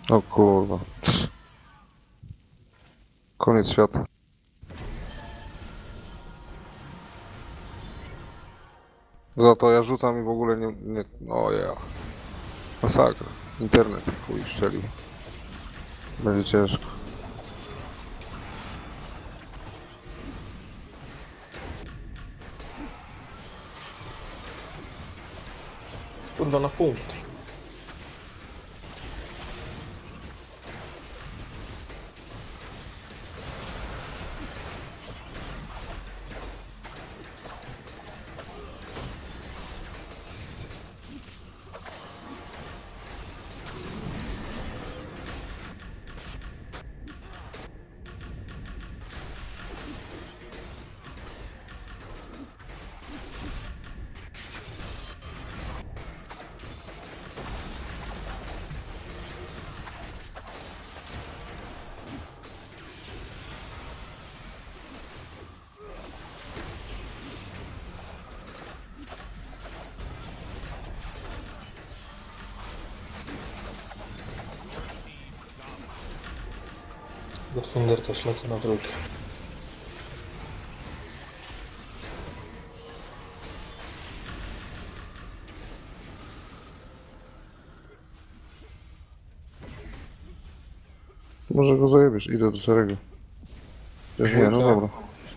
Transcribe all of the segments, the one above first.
O kurwa. Koniec świata. Za to ja rzucam i w ogóle nie... O ja. Masakra. Internet chuj szczelił. Będzie ciężko. Kurwa na punkt. Godfinder też lecę na trójkę. Może go zajebiesz, idę do Terego. Też nie, no dobra.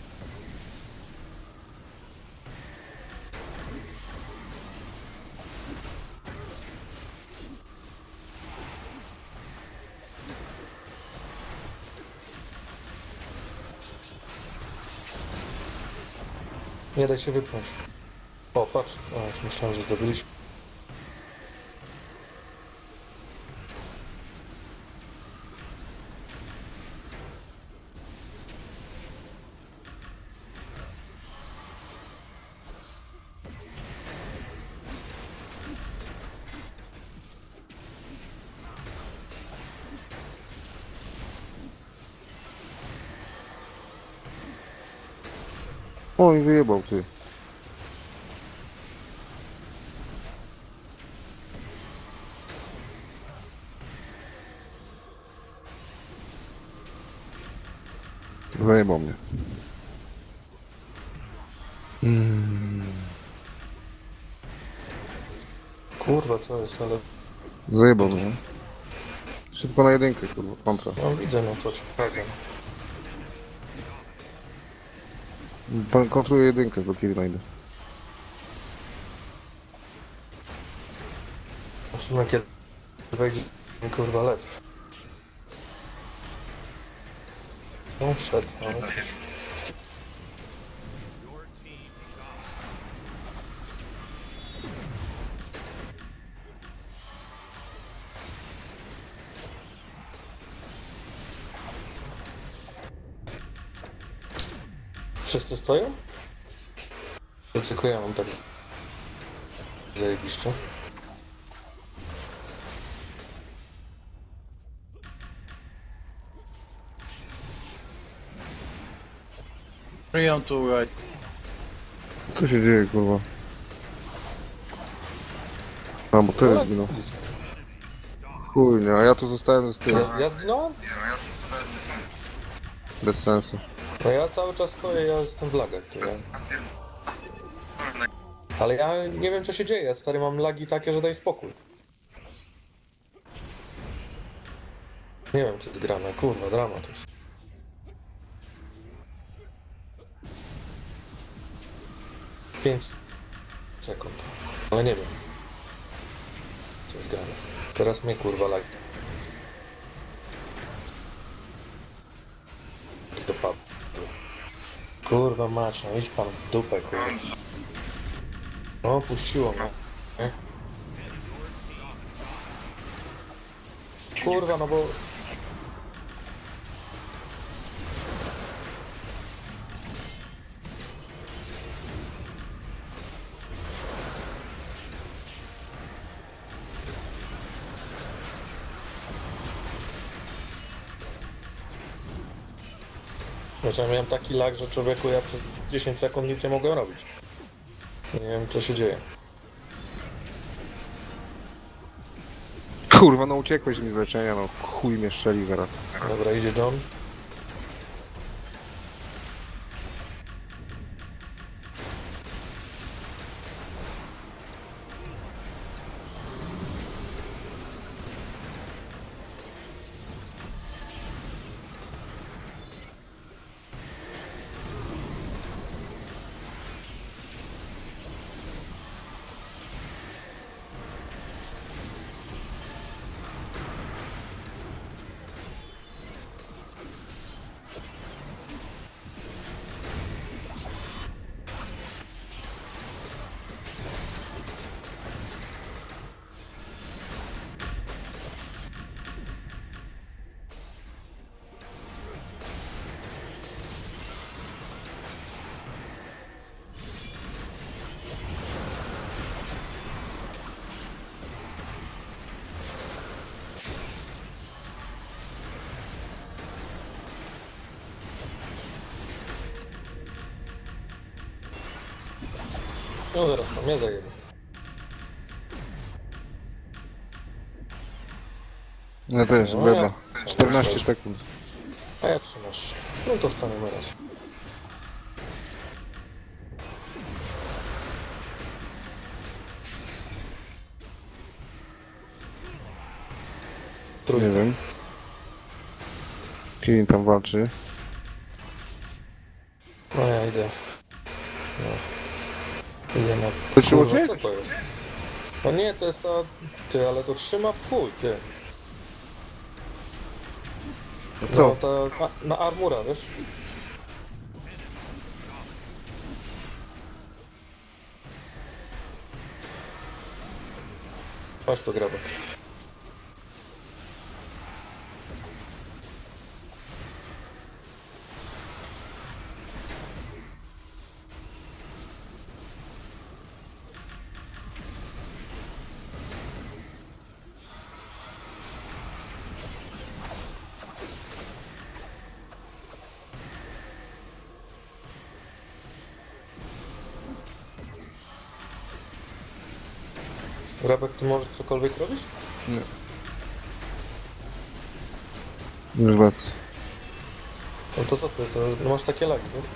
Nie daj się wypchnąć. O, patrz. O, już myślałem, że zdobyliśmy. O, i wyjebał ty. Zajebał mnie. Kurwa, co jest, ale... Zajebał mnie. Szybko na jedynkę, kurwa, kontra. No widzę, no co ci chodzi. Pan kontruje jedynkę, bo kiedy znajdę. Zobaczymy, kiedy wejdzie kurwa lew. No wszedł, ale coś. Wszyscy stoją? Ryzykuję, mam tak zajebiście. On to right. Co się dzieje, kurwa? A, bo Terry zginął. Chuj, nie, a ja tu zostałem z tym. Ja zginąłem? Bez sensu. No ja cały czas stoję, ja jestem w lagach, to ja... Ale ja nie wiem, co się dzieje, stary, mam lagi takie, że daj spokój. Nie wiem, co jest grane, kurwa, dramat już. Pięć sekund, ale nie wiem, co jest grane. Teraz mnie, kurwa, lagi. Dopadł. Kurwa mać, no idź pan w dupę, kurwa. O, puściło mnie. Nie? Kurwa, no bo... Znaczy, ja miałem taki lag, że człowieku, ja przez 10 sekund nic nie mogłem robić. Nie wiem, co się dzieje. Kurwa, no uciekłeś mi z leczenia, no chuj mnie strzeli zaraz. Dobra, idzie John. No zaraz tam, ja zajebę. Ja też, No, beba. ja- 14 sekund. A ja 13. No to stanę raz. Nie Trójka. wiem. Kevin tam walczy. No ja idę. No. Idę na... Wyczyło Kurwa, cię? co to jest? No nie, to jest ta... Ty, ale to trzyma w chuj, ty. No co? No ta... Na armura, wiesz? Patrz to, grabek. Grabek, ty możesz cokolwiek robić? Nie. Już lecę. No to co ty, to no masz takie lagi, nie?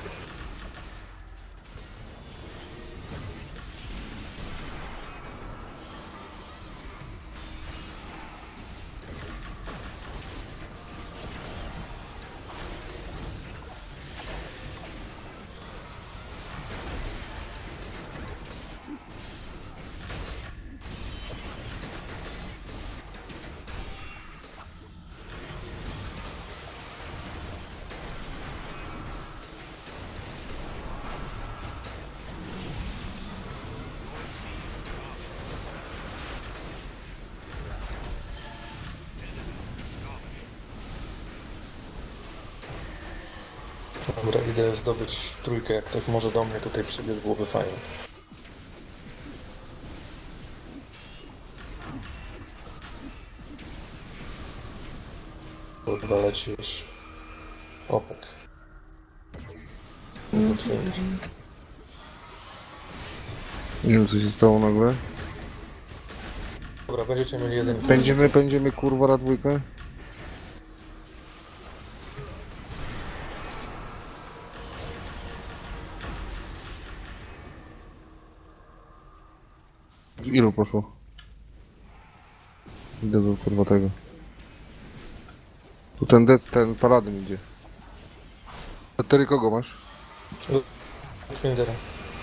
Dobra, idę zdobyć trójkę, jak ktoś może do mnie tutaj przybiec, byłoby fajnie. Kurwa, leci już opek. Nie wiem co się stało nagle. Dobra, będziecie mieli jeden. Pędzimy kurwa na dwójkę. Ilu poszło? Idę do kurwa tego. Tu ten paladyn idzie. A ty kogo masz? Twindera.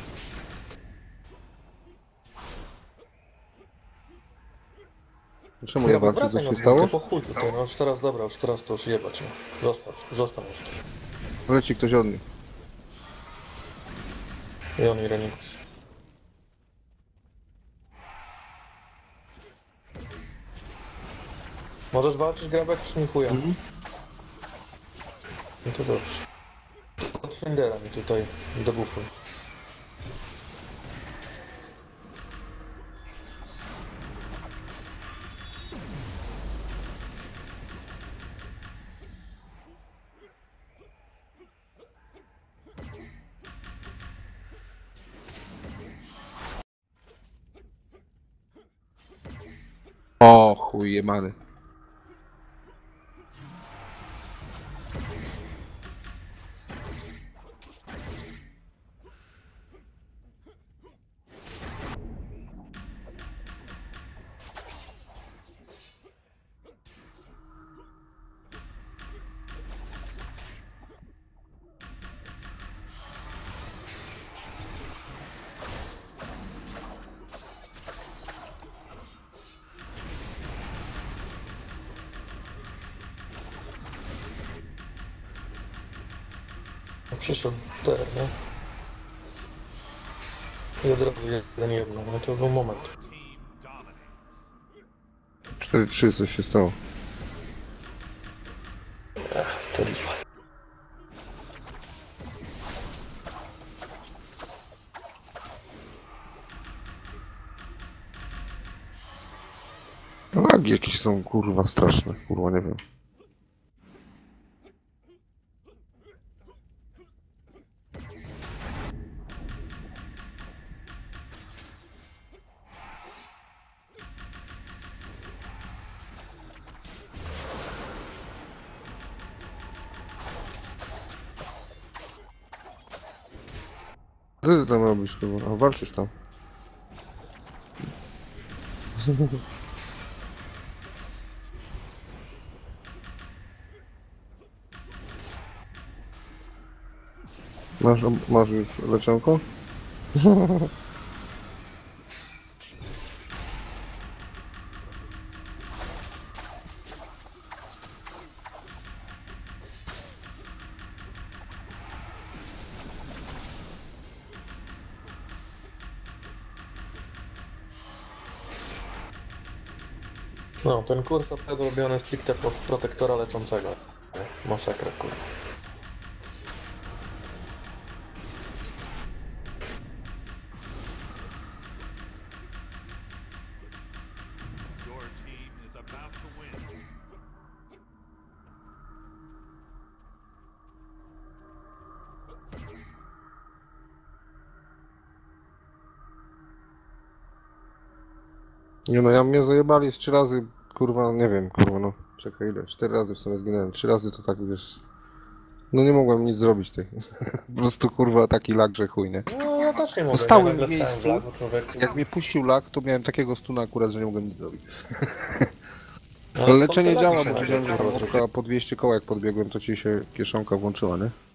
Czemu nie walczy? Co się stało? Po chuj tutaj, no już teraz, dobra, już teraz to już jebać, no. Zostaw już tu. Leci ktoś od nich. I on i Renikus. Możesz walczyć, grabek, czy nie chuja? No to dobrze. Od Twindera mi tutaj do bufu. O, chuj jemany. Przyszedł ter, nie? I od razu jedno, ale to był moment. 4-3, coś się stało. To liczba. Lagi jakieś są, kurwa, straszne. Kurwa, nie wiem. Co ty tam robisz, kurwa? A walczysz tam? Masz już leczonko? No, ten kurs jest zrobiony stricte pod protektora leczącego. Masakra, kurwa. Your team is about to win. Nie no, mnie zajebali z 3 razy, kurwa, nie wiem, kurwa, no. Czekaj, ile? 4 razy w sumie zginąłem. 3 razy to tak, wiesz... No nie mogłem nic zrobić tej. Po prostu, kurwa, taki lag, że chuj, nie? No, ja też nie mogę. Stałem ja nagle w miejscu. stałem w lagu, człowiek. Jak mnie puścił lag, to miałem takiego stuna akurat, że nie mogłem nic zrobić. No, Ale skąd leczenie te działa, lagi bo się widziałem, że wzięły? tam około po 200 koła jak podbiegłem, to ci się kieszonka włączyła, nie?